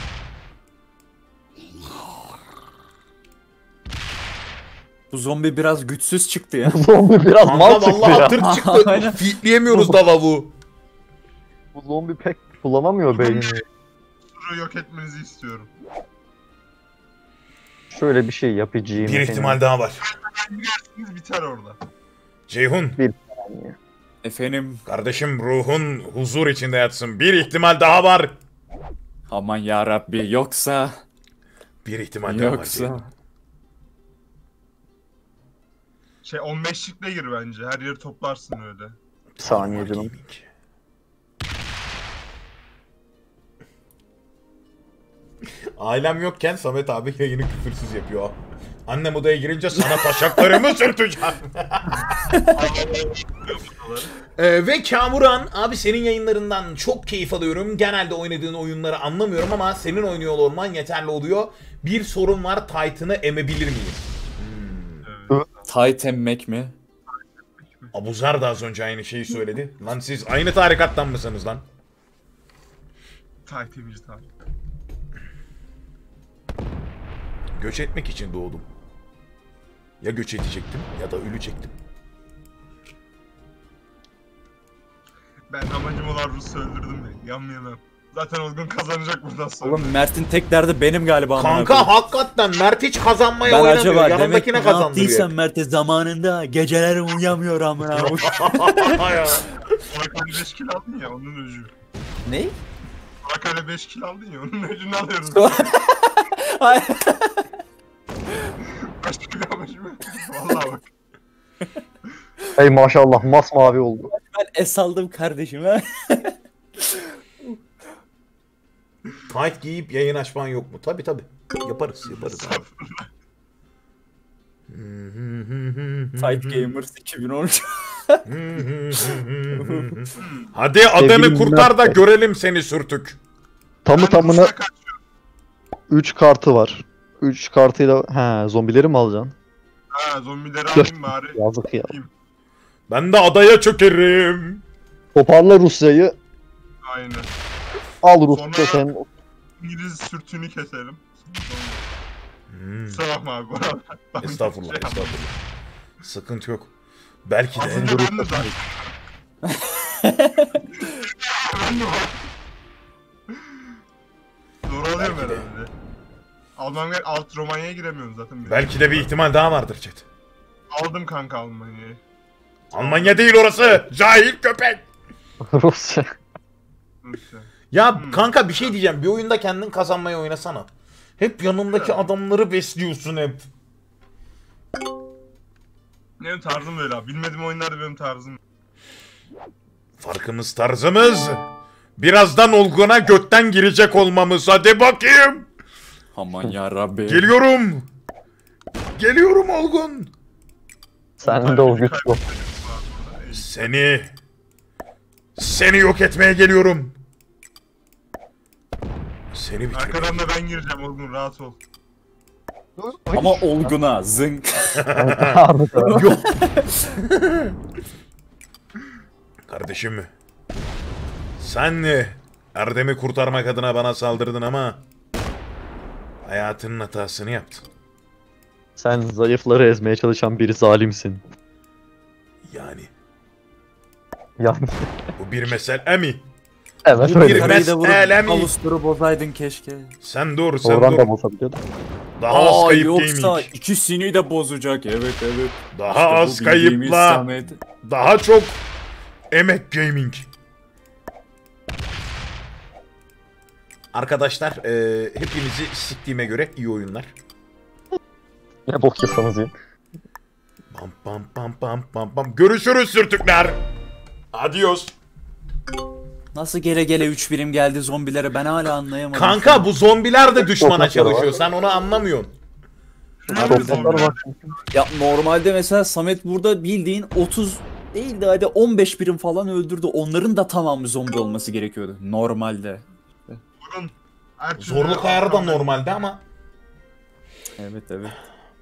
Bu zombi biraz güçsüz çıktı ya. Zombi biraz mal Kanka çıktı vallahi ya. tırt çıktı. Aynen. Fitleyemiyoruz da lavuğu. Bu zombi pek kullanamıyor beynini. Suru yok etmenizi istiyorum. Şöyle bir şey yapacağım. Bir ihtimal daha var. Girersiniz biter orada. Ceyhun, Efendim, kardeşim ruhun huzur içinde yatsın. Bir ihtimal daha var. aman ya Rabbi, yoksa Bir ihtimal daha var yoksa Ceyhun. 15'likle gir bence. Her yeri toplarsın öyle. Bir saniye canım. Gaming. Ailem yokken Samet abi yayını küfürsüz yapıyor. Annem odaya girince sana taşaklarımı sürteceğim. Ve Kamuran abi, senin yayınlarından çok keyif alıyorum. Genelde oynadığın oyunları anlamıyorum ama senin oynuyor olman yeterli oluyor. Bir sorun var, Titan'ı emebilir miyim? tight emmek mi? Abuzer da az önce aynı şeyi söyledi. Lan siz aynı tarikattan mısınız lan? Takipçi tabii. Göç etmek için doğdum. Ya göç edecektim ya da ölecektim. Ben amacım olan Rus'u öldürdüm de. Yemem. Zaten Olgun kazanacak bundan sonra. Oğlum Mert'in tek derdi benim galiba. amına Kanka koyayım. hakikaten Mert hiç kazanmaya Ben oynamıyor. acaba demek ki Yanındakine ne kazandırıyor. yaptıysam Mert'e zamanında geceleri uyuyamıyor amına. Ya. Burakale 5 kill aldın ya onun öcü. Ne? Burakale 5 kill aldın ya onun öcünü alıyoruz. Hayır. Kaç kill amacım? Vallahi bak. Hey maşallah masmavi oldu. Ben es aldım kardeşim ha. Tight giyip yayın açman yok mu? Tabi. Yaparız. Estağfurullah. Tight Gamers 2013. Hadi adanı Sevgili kurtar da Mert. görelim seni sürtük. Tamı Ben tamına Rus'a kaçıyorum. 3 kartı var. 3 kartıyla zombileri mi alacaksın? Ha zombileri alayım bari. Yazık ya. Ben de adaya çökerim. Toparla Rusya'yı. Aynen. Al Rusya Sonra- sen. İngiliz sürtüğünü keselim. Hmm. Kusura bakma abi bu arada. Ben Estağfurullah, şey yaptım. estağfurullah. Sıkıntı yok. Belki de Aslında ben de zaten. Ben de var. Zor alıyorum Belki de. herhalde. Alt Romanya'ya giremiyorum zaten. belki de bir ihtimal daha vardır chat. Aldım kanka Almanya'yı. Almanya değil orası. Cahil köpek. Rusya. Rusya. Ya kanka bir şey diyeceğim. Bir oyunda kendin kazanmayı oynasana. Hep yanındaki adamları besliyorsun hep. Benim tarzım böyle abi. Bilmediğim oyunlar benim tarzım. Farkımız tarzımız. Birazdan Olgun'a götten girecek olmamız. Hadi bakayım. Aman yarabbi. Geliyorum. Geliyorum Olgun. Sen de o güç bu. Seni yok etmeye geliyorum. Seni bitirmeye. Arkadan da ben gireceğim Olgun, rahat ol. Ama olguna zınk. Yok. Kardeşim. Sen Erdem'i kurtarmak adına bana saldırdın ama hayatının hatasını yaptın. Sen zayıfları ezmeye çalışan bir zalimsin. Yani Yani bu bir mesele mi? evet Bu öyle. bir Karıyı da mesele vurup mi? Avustur'u bozaydın keşke. Sen dur, sen Oradan da dur. bozabiliyordu. Daha az kayıp yoksa gaming. ikisini de bozacak. Evet evet. Daha İşte bu az bildiğimiz kayıpla. Samet. Daha çok emek gaming. Arkadaşlar hepinizi siktiğime göre iyi oyunlar. Ne bok yapsanız iyi. Pam pam pam pam pam pam. Görüşürüz sürtükler. Adios. Nasıl gele gele 3 birim geldi zombilere ben hala anlayamadım. Kanka bu zombiler de düşmana Sokakları var. çalışıyor. Sen onu anlamıyorsun. Sokaklar var. Ya normalde mesela Samet burada bildiğin 30 değil de hadi 15 birim falan öldürdü. Onların da tamamı zombi olması gerekiyordu normalde. Olgun. her türlü Zorluk ayarı da arkamdan- normalde ama. Evet evet.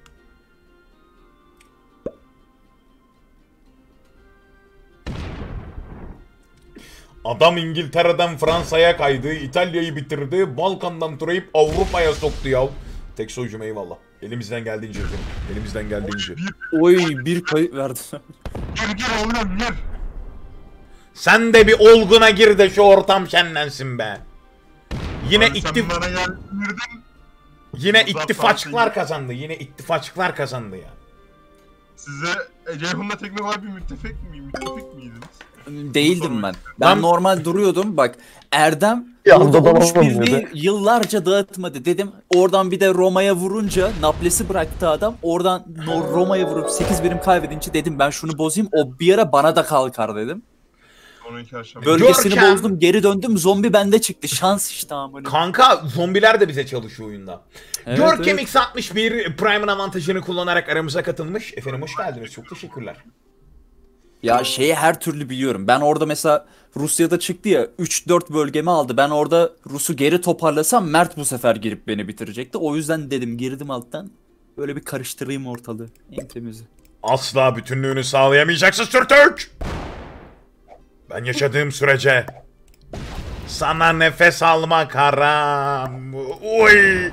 Adam İngiltere'den Fransa'ya kaydı, İtalya'yı bitirdi, Balkan'dan turayıp Avrupa'ya soktu ya. Tek soycum eyvallah. Elimizden geldiğince efendim. Elimizden geldiğince. Oy bir kayıp verdi. Gir oğlum gir. Sen de bir Olgun'a gir de şu ortam şenlensin be. Yine Abi sen bana girdin. yine Uzak ittifakçılar Parti- kazandı. Yine ittifakçılar kazandı ya. Size Ceyhun'la teknik olarak bir müttefik miydiniz? Değildim ben. Ben Lan- normal duruyordum bak. Erdem Ya, orada anda olmuş dalamam birliği dedi. yıllarca dağıtmadı dedim. Oradan bir de Roma'ya vurunca Naples'i bıraktı adam. Oradan Roma'ya vurup 8 birim kaybedince dedim ben şunu bozayım. O bir ara bana da kalkar dedim. Sonraki aşama. Bölgesini Görkem- bozdum geri döndüm zombi bende çıktı. Şans işte amına. Kanka zombiler de bize çalışıyor oyunda. Evet, Görkem evet. X61 Prime'ın avantajını kullanarak aramıza katılmış. Efendim hoş geldiniz. Çok teşekkürler. Ya şeyi her türlü biliyorum. Ben orada mesela Rusya'da çıktı ya 3-4 bölgemi aldı. Ben orada Rus'u geri toparlasam Mert bu sefer girip beni bitirecekti. O yüzden dedim girdim alttan. Böyle bir karıştırayım ortalığı. En temizi. Asla bütünlüğünü sağlayamayacaksın sürtük. Ben yaşadığım sürece sana nefes almak haram. Uy.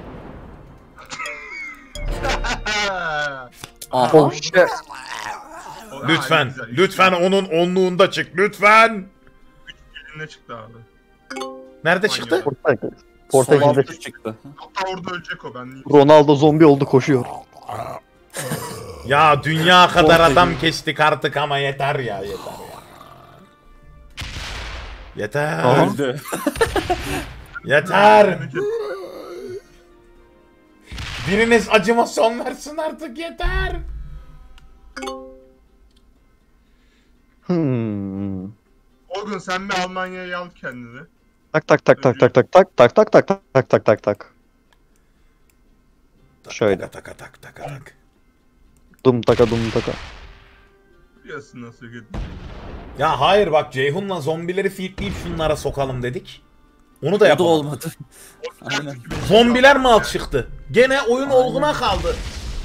Aha. Oh shit. Lütfen, lütfen onun onluğunda çık lütfen. Ne çıktı abi? Nerede çıktı? Portekiz. Son Portekiz'de altı çıktı. Hatta orada ölecek o, ben değil. Ronaldo zombi oldu koşuyor. Ya dünya kadar Portekiz. adam kestik artık ama yeter ya yeter ya. Yeter. Aha. Öldü. Yeter. Biriniz acıma son versin artık yeter. Hmm. Olgun sen bir Almanya'ya al kendini. Tak tak tak tak tak tak tak tak tak tak tak tak tak tak. Şöyle. Tak tak tak tak tak. Dum taka dum taka. Biliyorsun nasıl gidin. Ya hayır bak Ceyhun'la zombileri feedleyip şunlara sokalım dedik. Onu da O da yapamadık. olmadı. Aynen. Zombiler mi alt çıktı? Gene oyun olguna kaldı.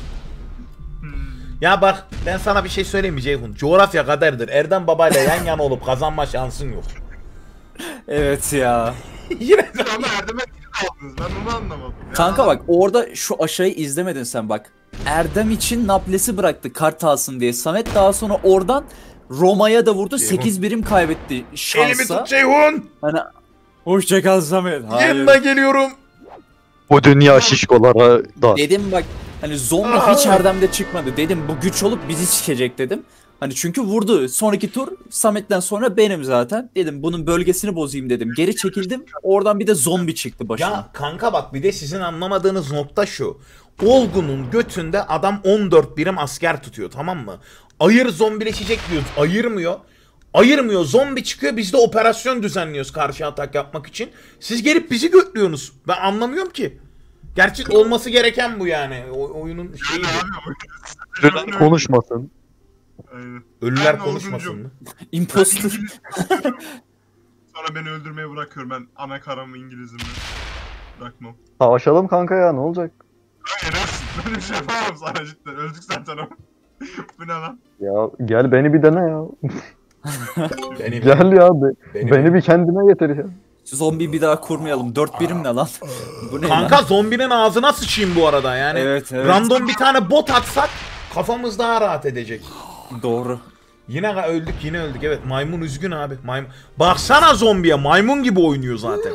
Ya bak ben sana bir şey söyleyeyim mi Ceyhun? Coğrafya kaderdir. Erdem babayla yan yana olup kazanma şansın yok. Evet ya. Yine de Ama Erdem'e geri kaldınız, ben onu anlamadım. Ya. Kanka bak orada şu aşağıyı izlemedin sen bak. Erdem için Naples'i bıraktı kart alsın diye. Samet daha sonra oradan Roma'ya da vurdu. 8 birim kaybetti elimi şansa. tut Ceyhun. Hani hoşçakal Samet. Yanına geliyorum. Bu dünya şişkolara da. Dedim bak hani zombi hiç Erdem'de çıkmadı. Dedim bu güç olup bizi sikecek dedim. Hani çünkü vurdu. Sonraki tur Samet'ten sonra benim zaten. Dedim bunun bölgesini bozayım dedim. Geri çekildim. Oradan bir de zombi çıktı başıma. Ya kanka bak bir de sizin anlamadığınız nokta şu. Olgun'un götünde adam 14 birim asker tutuyor, tamam mı? Ayır zombileşecek diyoruz. Ayırmıyor. Ayırmıyor. Zombi çıkıyor. Biz de operasyon düzenliyoruz karşı atak yapmak için. Siz gelip bizi götlüyorsunuz. Ben anlamıyorum ki. Gerçi olması gereken bu yani. Oyunun şeyi. Yani bu. abi Ölüler konuşmasın. Aynen. Ölüler Ben de konuşmasın Olgun'cum. mı? Imposter. Sonra beni öldürmeye bırakıyorum. Ben ana karamı İngilizimi bırakmam. Savaşalım kanka ya, ne olacak? Hayır Ersin. Ben bir şey yapamam sana cidden. Öldük zaten ama. Bu ne lan? Ya gel beni bir dene ya. Benim, Gel ya benim- beni bir kendine getir ya. Zombi bir daha kurmayalım. 4 birim ne lan? Bu ne Kanka lan? zombinin ağzına sıçayım bu arada yani. Evet, evet. Random bir tane bot atsak kafamız daha rahat edecek. Doğru. Yine öldük, yine öldük. Evet, maymun üzgün abi. Baksana zombiye, maymun gibi oynuyor zaten.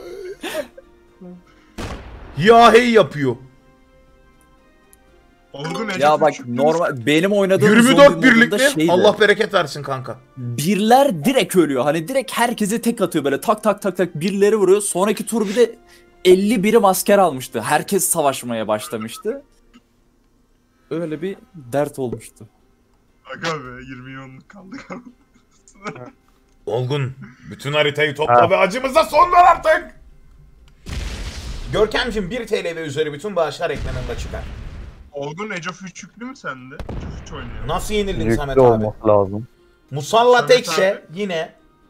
Ya hey yapıyor. Olgun Ece Ya bak Küçük normal benim oynadığım 24 zombi birlik modunda mi? şeydi. Allah bereket versin kanka. Birler direkt ölüyor. Hani direkt herkese tek atıyor böyle tak tak tak tak birileri vuruyor. Sonraki tur bir de 50 birim asker almıştı. Herkes savaşmaya başlamıştı. Öyle bir dert olmuştu. Aga be 20 milyonluk kaldık ama. Olgun, bütün haritayı topla ve acımıza son ver artık. Görkemciğim 1 TL ve üzeri bütün bağışlar ekranında çıkar. Olgun Ece Küçüklü mü sende? Ece Küçük oynuyor. Nasıl yenildin Yüklü Samet abi? olması lazım. Musalla Samet tekse yine.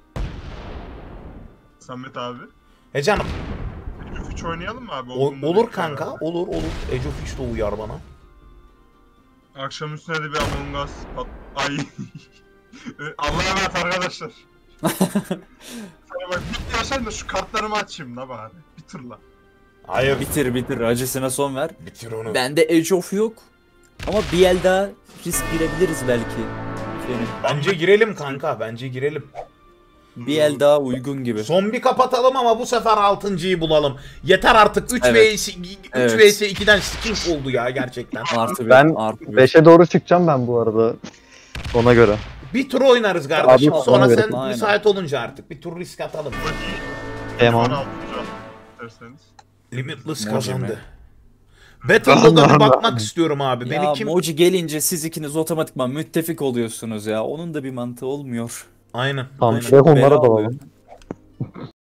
Samet abi. Canım Ece Küçük oynayalım mı abi? Olgun'la olur birlikte kanka, beraber. olur. Age of Fish de uyar bana. Akşam üstüne de bir Among Us Ay. Allah'a emanet arkadaşlar. Sana bak bitti yaşayın da şu kartlarımı açayım la bari. Bir turla. Hayır, Bitir acısına son ver. bitir onu. Bende Age of yok. Ama bir el daha risk girebiliriz belki. Benim. Bence girelim kanka, bence girelim. Bir el daha uygun gibi. Zombi kapatalım ama bu sefer 6.'yı bulalım. Yeter artık 3 Evet. vs 3 Evet. vs 2'den skip oldu ya gerçekten. Artı bir, Ben artı bir. 5'e doğru çıkacağım ben bu arada. Ona göre. Bir tur oynarız kardeşim. Abi, Sonra ona göre. sen Aynen. müsait olunca artık bir tur risk atalım. Bakayım. Tamam. 16. isterseniz. Limitless Moji kazandı. mi? Battle'da bir bakmak istiyorum abi. Ya Beni kim... Moji gelince siz ikiniz otomatikman müttefik oluyorsunuz ya. Onun da bir mantığı olmuyor. Aynen. Tamam aynen. şey onlara Bela dalalım. oluyor.